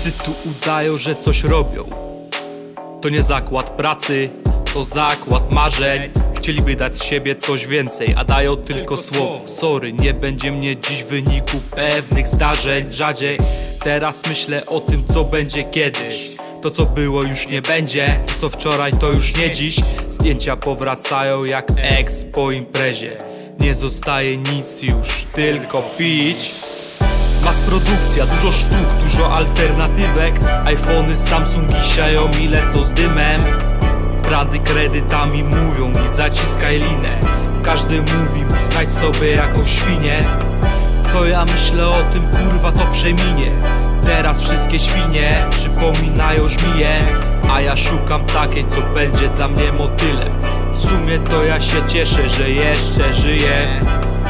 Wszyscy tu udają, że coś robią. To nie zakład pracy, to zakład marzeń. Chcieliby dać z siebie coś więcej, a dają tylko słowo. Sorry, nie będzie mnie dziś w wyniku pewnych zdarzeń. Rzadziej teraz myślę o tym, co będzie kiedyś. To co było już nie będzie, to co wczoraj to już nie dziś. Zdjęcia powracają jak ex po imprezie. Nie zostaje nic już, tylko pić. Mass-produkcja, dużo sztuk, dużo alternatywek. iPhony, Samsungi, Xiaomi lecą z dymem. Rady kredytami mówią mi zaciskaj linę. Każdy mówi mi znajdź sobie jakąś świnię. Co ja myślę o tym, kurwa to przeminie. Teraz wszystkie świnie przypominają żmiję, a ja szukam takiej, co będzie dla mnie motylem. W sumie to ja się cieszę, że jeszcze żyję.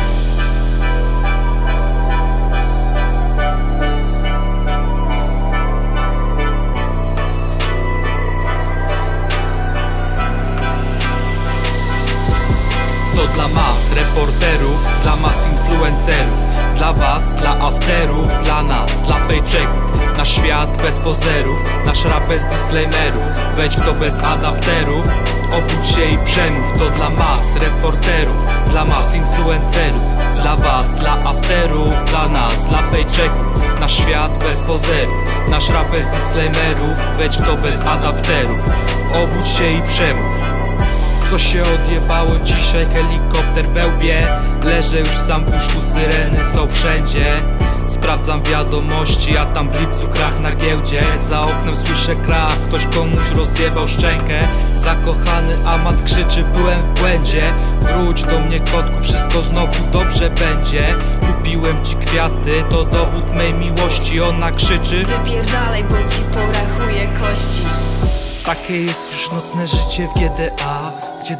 To dla mas reporterów, dla mas influencerów, dla was, dla afterów, dla nas, dla paychecków. Nasz świat bez pozerów, nasz rap bez disclaimerów. Wejdź w to bez adapterów, obudź się i przemów. To dla mas reporterów, dla mas influencerów, dla was, dla afterów, dla nas, dla paychecków. Nasz świat bez pozerów, nasz rap bez disclaimerów. Wejdź w to bez adapterów, obudź się i przemów. Co się odjebało dzisiaj, helikopter we łbie. Leżę już sam w łóżku, syreny są wszędzie. Sprawdzam wiadomości, a tam w lipcu krach na giełdzie. Za oknem słyszę krach, ktoś komuś rozjebał szczękę. Zakochany amat krzyczy, byłem w błędzie. Wróć do mnie kotku, wszystko znowu dobrze będzie. Kupiłem ci kwiaty, to dowód mej miłości. Ona krzyczy wypierdalaj, bo ci porachuję kości. Takie jest już nocne życie w GTA, gdzie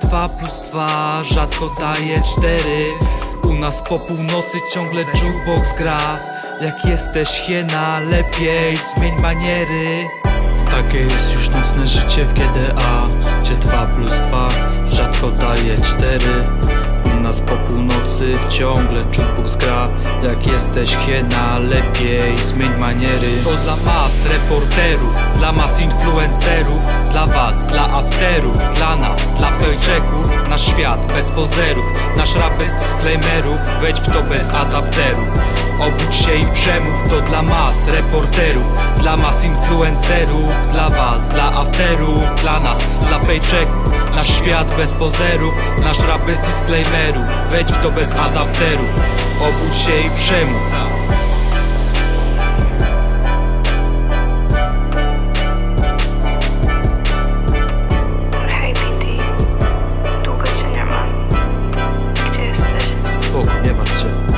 2+2 rzadko daje 4. U nas po północy ciągle jukebox gra. Jak jesteś hiena, lepiej zmień maniery. Takie jest już nocne życie w GTA, gdzie 2+2 rzadko daje 4. U nas po północy ciągle jukebox gra. Jak jesteś hiena, lepiej zmień maniery. To dla mas reporterów, dla mas influencerów, dla was, dla afterów, dla nas, dla paychecków. Nasz świat bez pozerów, nasz rap bez disclaimerów. Wejdź w to bez adapterów, obudź się i przemów. To dla mas reporterów, dla mas influencerów, dla was, dla afterów, dla nas, dla paychecków. Nasz świat bez pozerów, nasz rap bez disclaimerów. Wejdź w to bez adapterów, obudź się i przemów. Hej PD, długo cię nie ma. Gdzie jesteś? Spoko, nie martw się.